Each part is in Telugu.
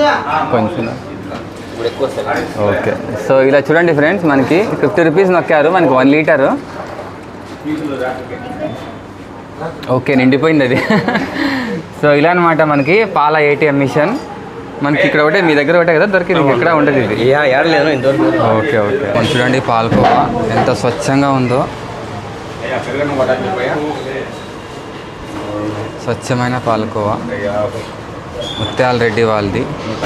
కొంచెం ఓకే. సో ఇలా చూడండి ఫ్రెండ్స్, మనకి 50 రూపీస్ నొక్కారు, మనకి 1 లీటరు. ఓకే, నిండిపోయింది అది. సో ఇలా అనమాట మనకి పాల ఏటీఎం మిషన్. మనకి ఇక్కడ ఒకటే, మీ దగ్గర ఒకటే కదా దొరికింది, ఎక్కడ ఉండదు ఇది. Okay okay. మనం చూడండి పాలకోవా ఎంత స్వచ్ఛంగా ఉందో, స్వచ్ఛమైన పాలకోవా ముత్యాల రెడ్డి వాళ్ళది.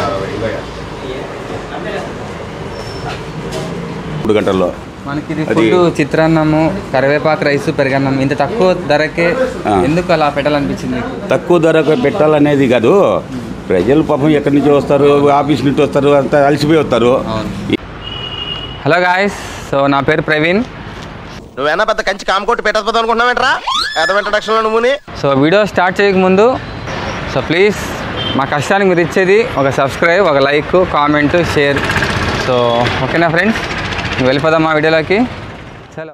3 గంటల్లో మనకి ఇది ఫుడ్, చిత్రాన్నము, కరివేపాకు రైస్, పెరుగన్నం ఇంత తక్కువ ధరకే ఎందుకు అలా పెట్టాలనిపించింది? తక్కువ ధరకు పెట్టాలనేది కాదు, ప్రజలు పాపం ఎక్కడి నుంచి వస్తారు, ఆఫీస్ నుంచి వస్తారు, అంతా అలసిపోయి వస్తారు. హలో గాయస్, సో నా పేరు ప్రవీణ్. నువ్వేనా పెద్ద కంచి కామకోటి పెట్టకపోతావు అనుకుంటున్నావేంట్రా? ఇంట్రడక్షన్లో నువ్వుని. సో వీడియో స్టార్ట్ చేయకముందు సో ప్లీజ్ మా కష్టానికి మీరు ఇచ్చేది ఒక సబ్స్క్రైబ్, ఒక లైక్, కామెంట్, షేర్. సో ఓకేనా ఫ్రెండ్స్, వెళ్ళిపోదాం మా వీడియోలోకి. చలో.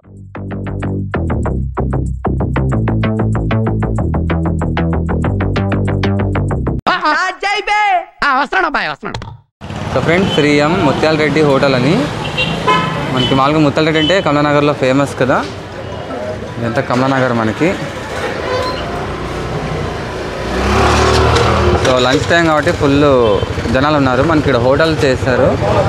సో ఫ్రెండ్స్, 3M ముత్యాల రెడ్డి హోటల్ అని మనకి మామూలుగా ముత్యాల రెడ్డి అంటే కమలానగర్లో ఫేమస్ కదా. ఇదంతా కమలానగర్ మనకి. సో లంచ్ టైం కాబట్టి ఫుల్ జనాలు ఉన్నారు. మనకి ఇక్కడ హోటల్ చేస్తారు.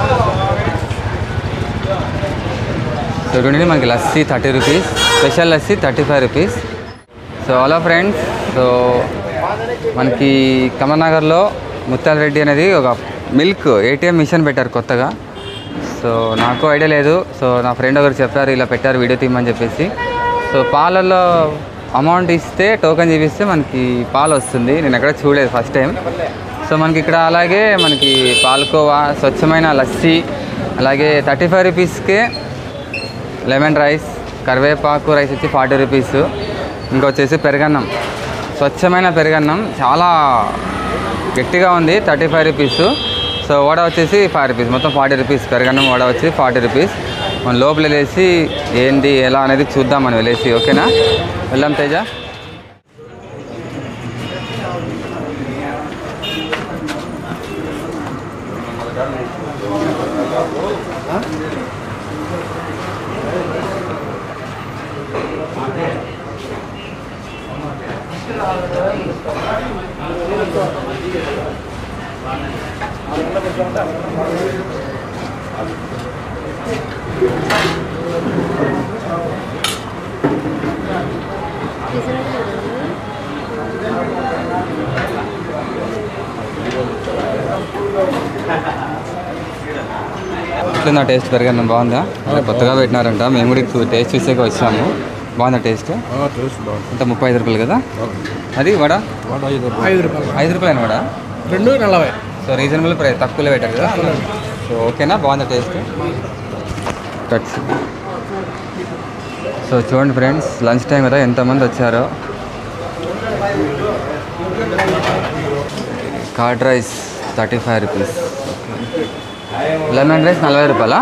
సో చూడండి, మనకి lassi 30 rupees, special lassi 35 rupees. So hello friends, so మనకి కమలానగర్లో ముత్యాల రెడ్డి అనేది ఒక మిల్క్ ఏటీఎం మిషన్ పెట్టారు కొత్తగా. సో నాకు ఐడియా లేదు. సో నా ఫ్రెండ్ ఒకరు చెప్పారు, ఇలా పెట్టారు వీడియో తీయమని చెప్పేసి. సో పాలల్లో అమౌంట్ ఇస్తే, టోకెన్ చూపిస్తే మనకి పాలు వస్తుంది. నేను ఎక్కడ చూడలేదు ఫస్ట్ టైం. సో మనకి ఇక్కడ అలాగే మనకి పాలకోవా, స్వచ్ఛమైన లస్సీ, అలాగే 35 రూపీస్కే లెమన్ రైస్, కరివేపాకు రైస్ వచ్చి 40 రూపీస్. ఇంకొచ్చేసి పెరుగన్నం, స్వచ్ఛమైన పెరుగన్నం, చాలా గట్టిగా ఉంది, 35 రూపీస్. సో వడ వచ్చేసి 5 రూపీస్, మొత్తం 40 రూపీస్. పెరుగన్నం వడ వచ్చి 40 రూపీస్. మనం లోపల వెళ్ళేసి ఏంటి ఎలా అనేది చూద్దాం మనం వెళ్ళేసి. ఓకేనా, వెళ్దాం తేజ. నా టేస్ట్ పెరుగన్నం బాగుందా? కొత్తగా పెట్టినారంట, మేము కూడా టేస్ట్ చూసాక వచ్చాము. బాగుందా టేస్ట్? అంత 35 రూపాయలు కదా. అది వడ 5 రూపాయలు వడ 2.40. సో రీజనబుల్ ప్రైస్, తక్కువలో పెట్టారు కదా. సో ఓకేనా, బాగుందా టేస్ట్? కట్స్. సో చూడండి ఫ్రెండ్స్, లంచ్ టైం కదా, ఎంతమంది వచ్చారో. Curd rice 35 rupees, lemon rice 40 రూపాయలా?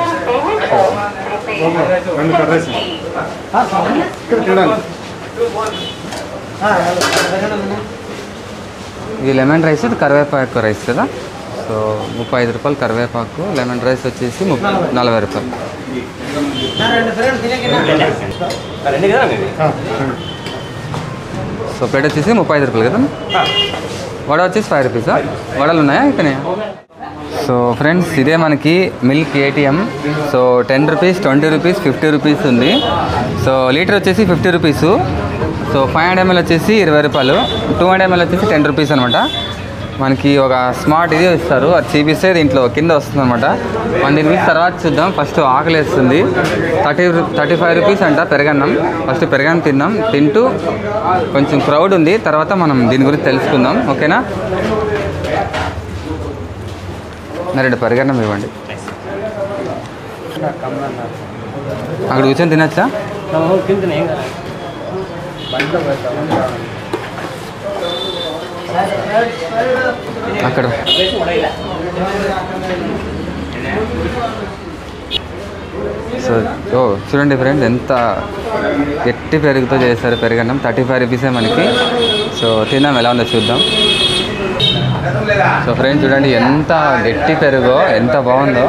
ఇది లెమన్ రైస్, ఇది కరివేపాకు రైస్ కదా. సో 35 రూపాయలు కరివేపాకు, లెమన్ రైస్ వచ్చేసి 40 రూపాయలు. సో ప్లేట్ వచ్చేసి 35 రూపాయలు కదా. వడ వచ్చేసి 5 రూపీసా? వడలు ఉన్నాయా ఇక్కడ? సో ఫ్రెండ్స్, ఇదే మనకి milk ATM. So 10 rupees, 20 rupees, 50 rupees ఉంది. సో లీటర్ వచ్చేసి 50 రూపీసు. సో 500 ml వచ్చేసి 20 రూపాయలు, 200 ml వచ్చేసి 10 రూపీస్ అనమాట. మనకి ఒక స్మార్ట్ ఇది ఇస్తారు, అది చూపిస్తే దీంట్లో కింద వస్తుంది అనమాట. మనం దీని గురించి తర్వాత చూద్దాం. ఫస్ట్ ఆకలి వేస్తుంది. 35 రూపీస్ అంట పెరుగన్నం. ఫస్ట్ పెరుగన్నం తిందాం. తింటూ కొంచెం క్రౌడ్ ఉంది, తర్వాత మనం దీని గురించి తెలుసుకుందాం. ఓకేనా, రెండు పెరుగన్నం ఇవ్వండి. అక్కడ కూర్చొని తినచ్చా? అక్కడ సో చూడండి ఫ్రెండ్స్, ఎంత గట్టి పెరుగుతో చేస్తారు పెరుగన్నం. 35 రూపీసే మనకి. సో తిందాం, ఎలా ఉందో చూద్దాం. సో ఫ్రెండ్స్ చూడండి ఎంత గట్టి పెరుగో, ఎంత బాగుందో.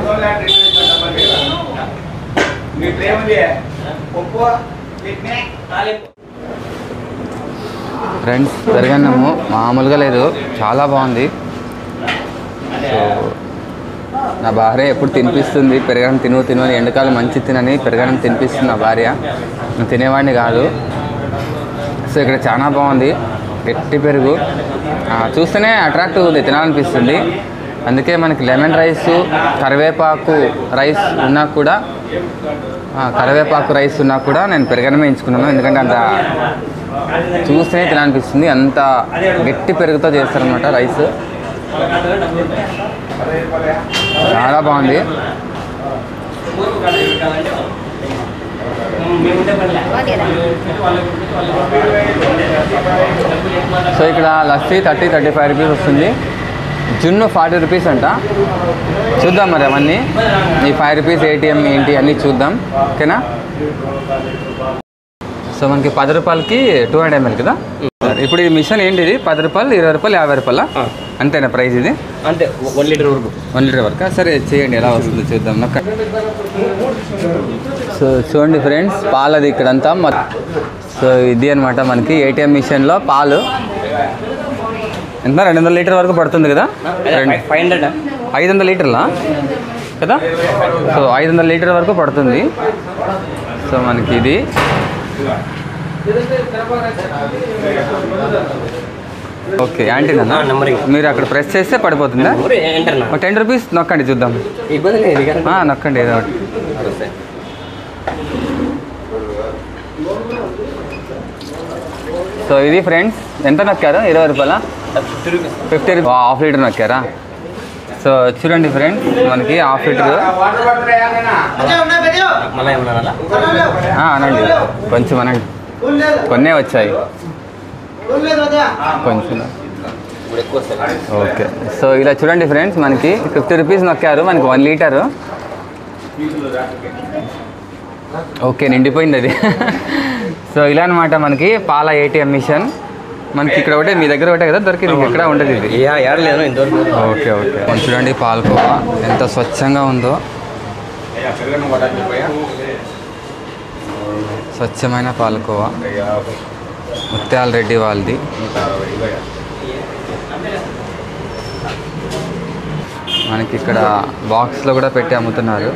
ఫ్రెండ్స్ పెరుగన్నము మామూలుగా లేదు, చాలా బాగుంది. సో నా భార్య ఎప్పుడు తినిపిస్తుంది పెరుగన్నం, తిను అని. ఎండకాలం మంచి తినని పెరుగన్నం తినిపిస్తుంది నా భార్య. నేను తినేవాడిని కాదు. సో ఇక్కడ చాలా బాగుంది, గట్టి పెరుగు, చూస్తేనే అట్రాక్టివ్ ఉంది, తినాలనిపిస్తుంది. అందుకే మనకి లెమన్ రైస్, కరివేపాకు రైస్ ఉన్నా కూడా నేను పెరుగన్నమే ఎంచుకున్నాను. ఎందుకంటే అంత చూస్తేనే తినాలనిపిస్తుంది, అంత గట్టి పెరుగుతో చేస్తారనమాట రైస్. చాలా బాగుంది. సో ఇక్కడ లస్సీ 30-35 రూపీస్ వస్తుంది. జున్ను 40 రూపీస్ అంట. చూద్దాం మరి అవన్నీ, ఈ 5 రూపీస్ ఏటీఎం ఏంటి అన్నీ చూద్దాం, ఓకేనా. సో మనకి 10 రూపాయలకి 200 ml కదా. ఇప్పుడు ఈ మిషన్ ఏంటిది? 10 రూపాయలు, 20 రూపాయలు, 50 రూపాయలా? అంతేనా ప్రైస్ ఇది? అంతే, 1 లీటర్ వరకు. 1 లీటర్ వరకు. సరే చేయండి, ఎలా వస్తుందో చూద్దాం. సో చూడండి ఫ్రెండ్స్, పాలది ఇక్కడంతా. సో ఇది అనమాట మనకి ఏటీఎం మిషన్లో పాలు. ఎంత? 200 లీటర్ వరకు పడుతుంది కదా. 500 లీటర్లా కదా. సో 500 లీటర్ వరకు పడుతుంది. సో మనకి ఇది ఓకే. యాంటీనా? మీరు అక్కడ ప్రెస్ చేస్తే పడిపోతుందా? 10 రూపీస్ నొక్కండి చూద్దాం. నొక్కండి ఏదో ఒకటి. సో ఇది ఫ్రెండ్స్ ఎంత నొక్కారు? 20 రూపాయలా? 50 రూపీస్. హాఫ్ లీటర్ నొక్కారా? సో చూడండి ఫ్రెండ్స్, మనకి హాఫ్ లీటర్ అనండి, కొంచెం అనండి, కొన్నే వచ్చాయి కొంచెం. ఓకే. సో ఇలా చూడండి ఫ్రెండ్స్, మనకి 50 రూపీస్ నొక్కారు, మనకి 1 లీటరు. ఓకే, నిండిపోయింది అది. సో ఇలా అనమాట మనకి పాల ఏటీఎం మిషన్. మనకి ఇక్కడ ఒకటే, మీ దగ్గర ఒకటే కదా దొరికింది, ఎక్కడ ఉంటుంది ఇది? Okay okay. చూడండి పాలకోవా ఎంత స్వచ్ఛంగా ఉందో, స్వచ్ఛమైన పాలకోవా, ముత్యాల రెడ్డి వాళ్ళది. మనకి ఇక్కడ బాక్స్లో కూడా పెట్టి అమ్ముతున్నారు.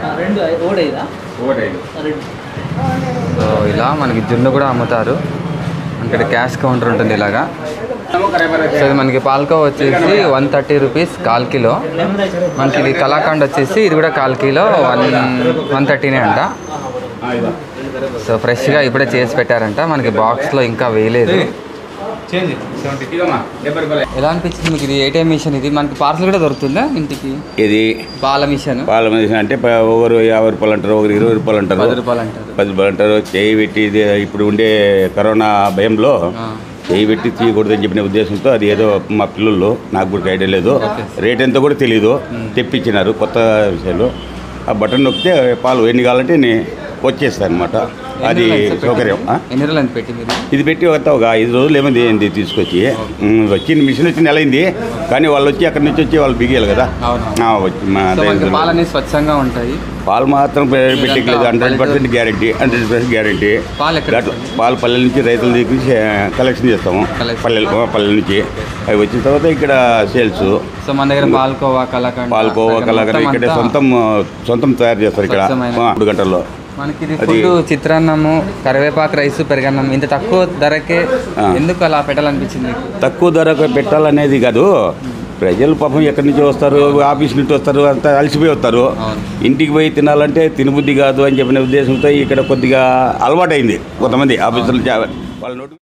సో ఇలా మనకి జున్ను కూడా అమ్ముతారు. ఇక్కడ క్యాష్ కౌంటర్ ఉంటుంది ఇలాగా. సో ఇది మనకి పాలకోవా వచ్చేసి 130 రూపీస్ 1/4 కిలో. మనకి ఇది కలాకండ్ వచ్చేసి ఇది కూడా 1/4 కిలో 130 అంట. సో ఫ్రెష్గా ఇప్పుడే చేసి పెట్టారంట, మనకి బాక్స్లో ఇంకా వేయలేదు. ఎలా అనిపించింది మీకు ఇది ఏటీఎం మిషన్? ఇది మనకి పార్సల్ కూడా దొరుకుతుందా ఇంటికి? ఇది పాల మిషన్. అంటే ఒకరు 50 రూపాయలు అంటారు, ఒకరు 20 రూపాయలు అంటారు, 10 రూపాయలు అంటారు. చేయి పెట్టి ఇప్పుడు ఉండే కరోనా భయంలో చేయి పెట్టి తీయకూడదని చెప్పిన ఉద్దేశంతో అది ఏదో మా పిల్లలు, నాకు కూడా ఐడియా లేదు, రేట్ ఎంతో కూడా తెలీదు, తెప్పించినారు కొత్త విషయాలు. ఆ బటన్ నొక్కితే పాలు ఎన్ని కావాలంటే వచ్చేస్తాయి అనమాట. అది సౌకర్యం. ఎన్ని రోజులు పెట్టి ఇది పెట్టి ఒక 5 రోజులు ఏమైంది ఏంది తీసుకొచ్చి వచ్చింది. మిషన్ వచ్చి నెల అయింది, కానీ వాళ్ళు వచ్చి అక్కడి నుంచి వచ్చి వాళ్ళు బిగియాలి కదా. వచ్చి పాలన్నీ స్వచ్ఛంగా ఉంటాయి. పాలు మాత్రం పెట్టలేదు, 100% గ్యారంటీ, 100% గ్యారంటీ. పాలు పల్లెల నుంచి రైతుల దగ్గర కలెక్షన్ చేస్తాము, పల్లెల నుంచి. అవి వచ్చిన తర్వాత ఇక్కడ సేల్స్. సో మన దగ్గర పాలకోవా కలాకండ్ ఇక్కడ సొంతం తయారు చేస్తారు ఇక్కడ 3 గంటల్లో. మనకి ఇది ఫుడ్ చిత్రాన్నము, కరివేపాకు రైస్, పెరుగన్నం ఇంత తక్కువ ధరకే ఎందుకు అలా పెట్టాలనిపించింది? తక్కువ ధరకు పెట్టాలనేది కాదు, ప్రజలు పాపం ఎక్కడి నుంచి వస్తారు, ఆఫీస్ నుంచి వస్తారు, అంతా అలసిపోయి వస్తారు. ఇంటికి పోయి తినాలంటే తినబుద్ధి కాదు అని చెప్పిన ఉద్దేశంతో ఇక్కడ కొద్దిగా అలవాటైంది కొంతమంది ఆఫీసులు వాళ్ళ